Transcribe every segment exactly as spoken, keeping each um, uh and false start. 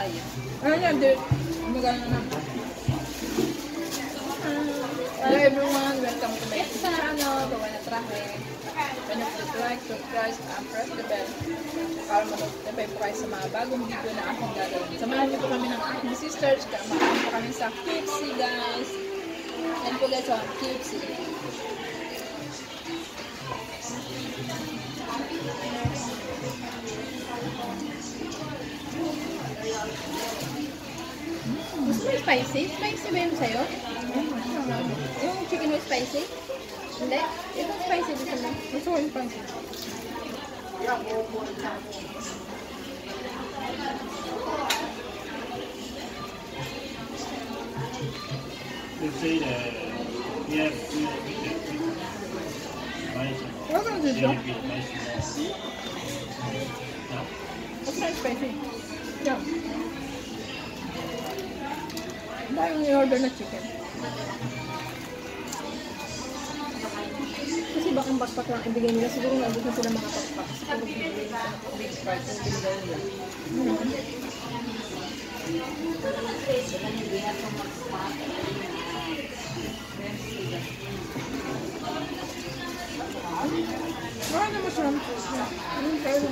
tayo. Ano yan, dude? Magana na. Hello everyone, welcome to my channel, Gawa na Trahe. When you click like, subscribe, and press the bell para mag-notify po kayo sa mga bagong video na akong gagawin. Samahan niyo po kami ng aking sisters, kamahan po kami sa K F C guys. Yan po guys, oh, K F C. Gusto mo spicy? Spicy ba yun sa'yo? Yung chicken with spicy? Hindi? Ito spicy dito mo. Gusto ko yung spicy. They say that we have we have we have What's on this one? What's my spicy? Yeah. Dahil yung i-order na chicken. Kasi bakang backpack lang ibigay nila. Siguro nandun na sila mga backpack. Siguro bigay nila big price yung binigay nila. Wala na mushroom. Ano tayo?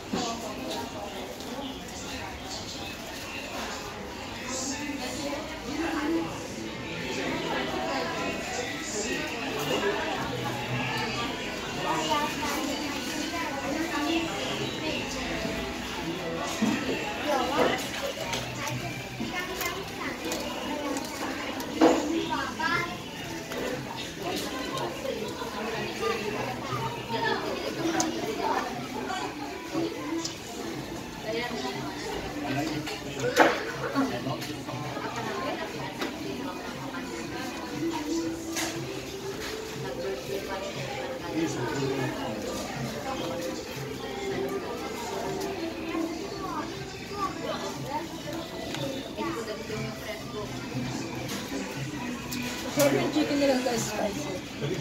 Sorry yung chicken nila guys, spicy.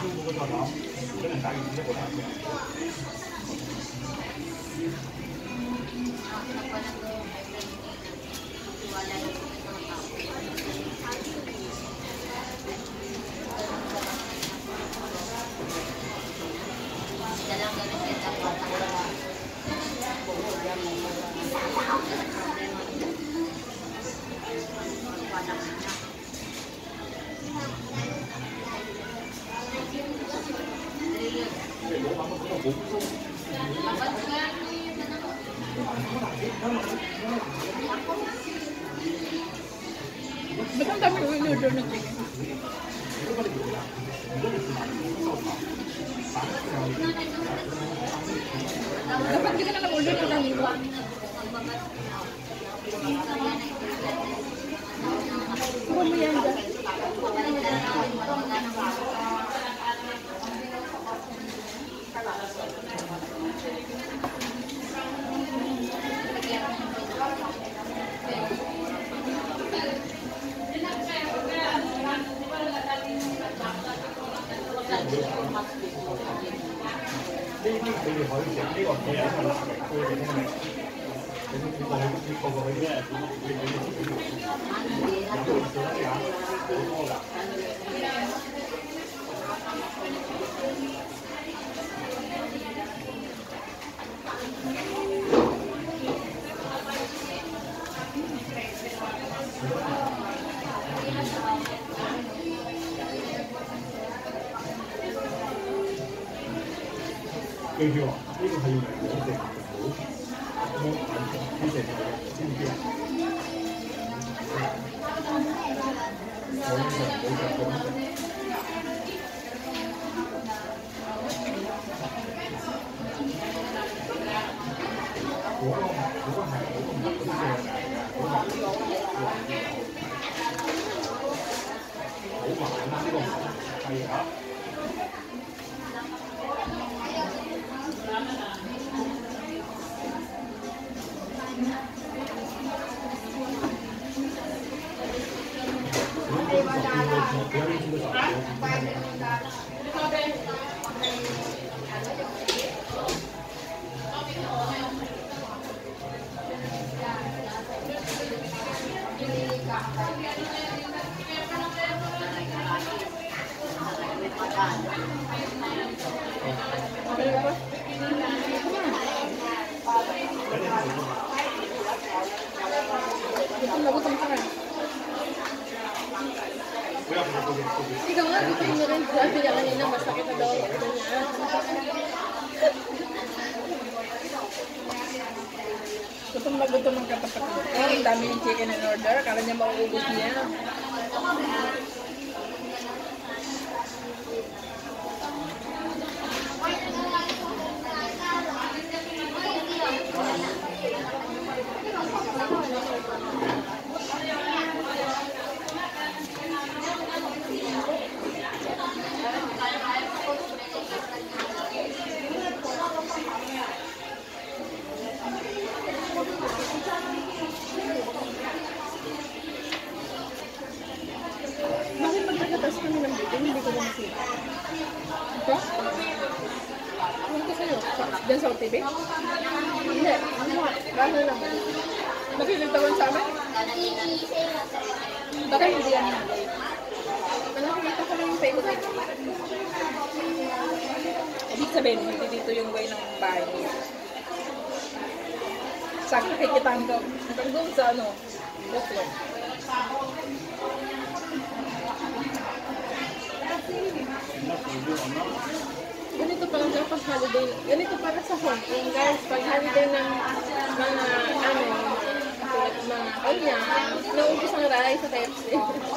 Ba't ang dami yung in-order na chicken? Dapat di ka na nag-order na kanino. Huwag mo yan dyan. Ano ba? Gutom na gutom ka na. Ikaw nga, gutom mo rin. Sabi niya kanina, masakit na daw ang ulo niya. Gutom na gutom ang katapat ko. Ang dami yung chicken in order. Kala niya mauubos niya. Bakit pagkakatas kami ng video, hindi ko na makita? Ito? Ano ko sa'yo? Diyan sa O T V? Hindi. Ano? Ano naman? Nakilitawan sa amin? Baka hindi yan. Ano, nakita ko lang yung Facebook. Ibig sabihin, hindi dito yung way ng bahay niya. Sakto kikitaan ko. Hanggang doon sa ano, Buklo. Ganito pala daw pag holiday. Ganito para sa Hong Kong, guys. Pag holiday ng mga, ano, tulad ng mga kanya, nauubos ang ray sa K F C.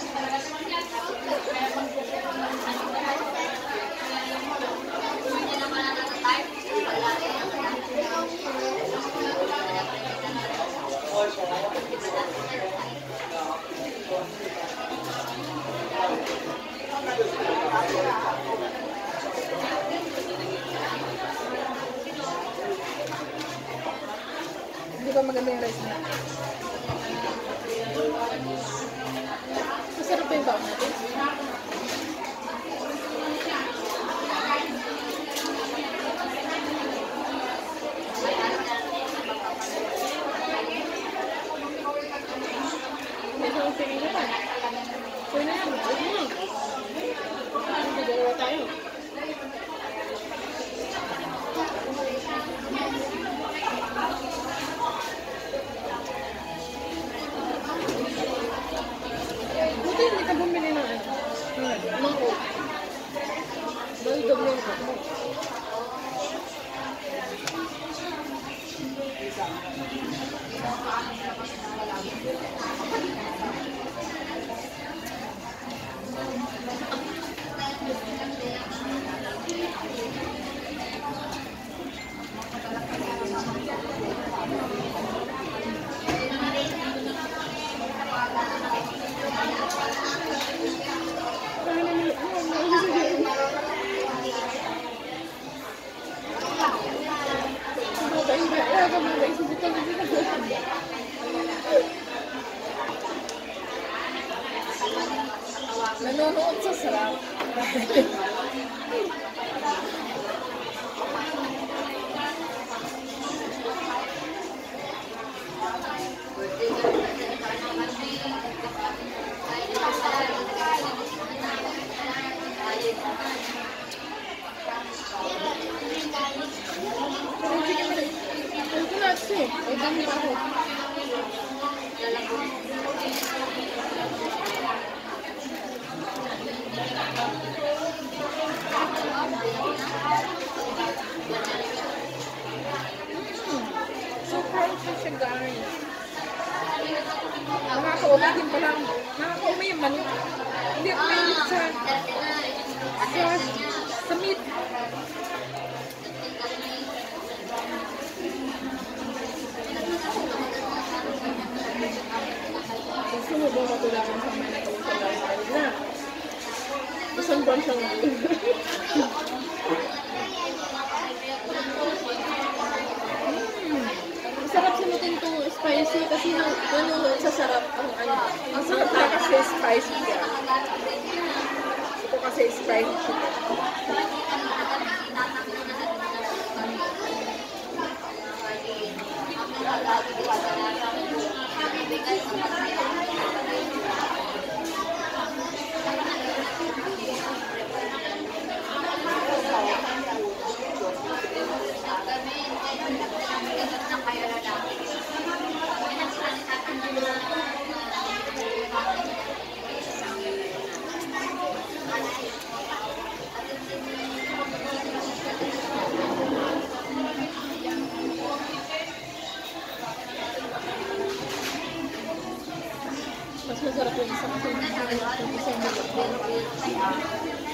Hindi ba maganda yung rice niya? Masarap pa yung baon natin. May isang pili na pa. Pwede na yan. Pwede na. Hindi dalawa tayo. Buti hindi ka bumili ng ano. Ng Coke. Dahil doble yung Coke mo. Nanonood sa sarap. Ito na ito eh. Ay, dami pa ako. So crunchy siya, guys. Nakaka-umi din pala. Nakaka-umi yung manok. Hindi ako mahilig sa sa sa meat. Gusto mo ba matulakan sa mga nag-uusap na rin na? Isang buwan siyang Masarap sinutin to spicy kasi nang nanonood sa sarap ang ano. Ang sarap na kasi spicy siya. Ito kasi spicy siya. masarap yung isa kasi yung isang milk.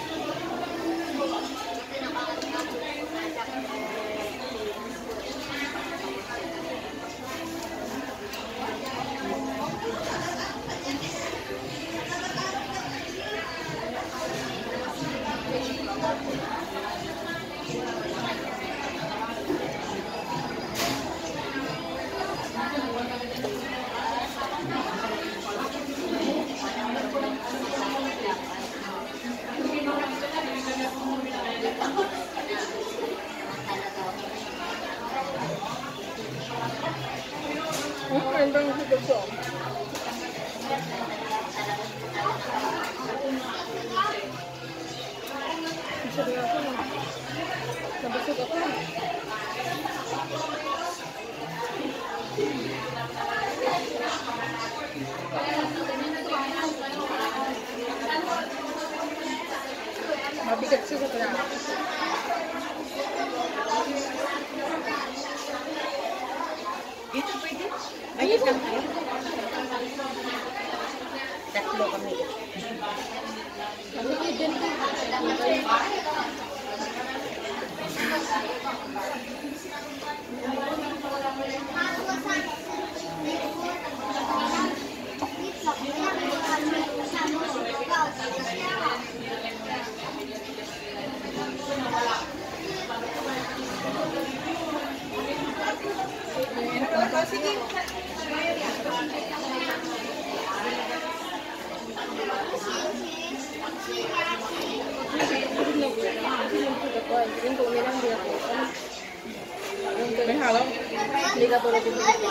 Hmm, ano bang higod ko? Sabi ako, nabusog ako. Mabigat siya sa kanya. Dito pwede? Ay, isang kayo? Tatlo kami. Ano kayo dyan? Sige. May halo? Hindi ka tulad yung binibili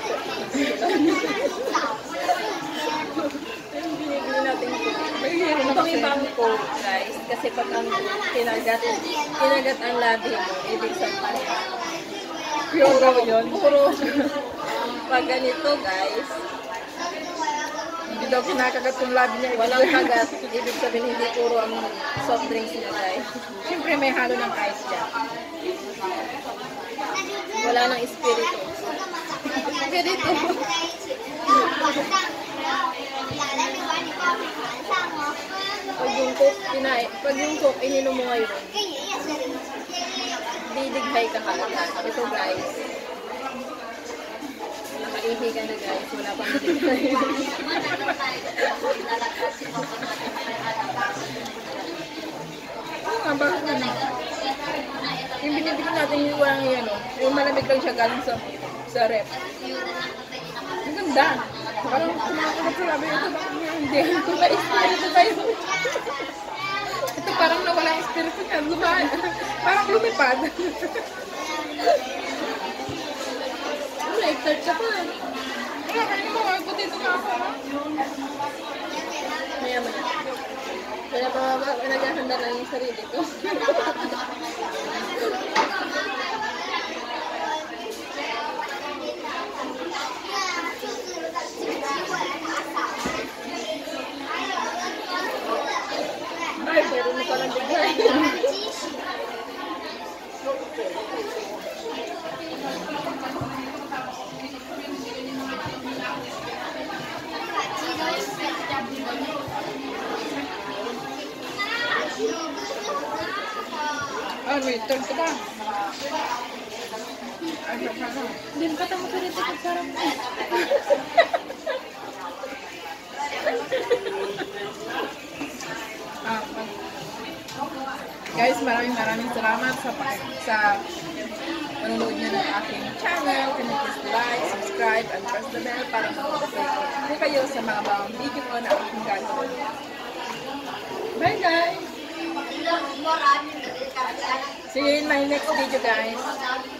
natin. May hero na kasi. Ito may bangko, guys. Kasi pag ang kinagat, kinagat ang labi mo, ibig sabihin. Puro yun. Puro. Pag ganito, guys, Hindi daw kinakagat yung labi niya. walang kagat. Ibig sabihin, hindi puro ang soft drinks niya, guys. Siyempre may halo ng ice dyan. Wala nang espiritu. Espiritu. Pag yung coke, kinay, pag yung coke, ininom mo ngayon, didighay ka kagad. Ito, guys. Nakaihi ka na, guys. Wala pang didighay. Oo nga, bakit ano? Yung binibili natin yung walang yan, oh. Yung malamig lang siya galing sa, sa rep. Ang ganda. Parang kumakakat sa labi. Ito ba? Hindi. Ito ba espiritu tayo? Ito parang nawala yung espiritu niya. Lumaan. Parang lumipad. Like-tart ka pa. Kaya kayo mo, ako dito na ako. Maya, maya. Wala pa ba? Naghahanda na yung sarili ko. Ay, pero mo palang bigay. Ah, wait, turn ko ba? Ay, ano? Hindi pa tamo ka rin ito sarap mo. Ah, mag- guys, maraming maraming salamat sa sa panonood niyo ng aking channel. Can you please like, subscribe, and press the bell para ma-notify po kayo sa mga bagong video ko na aking gagawin. Bye guys! See you in my next video guys!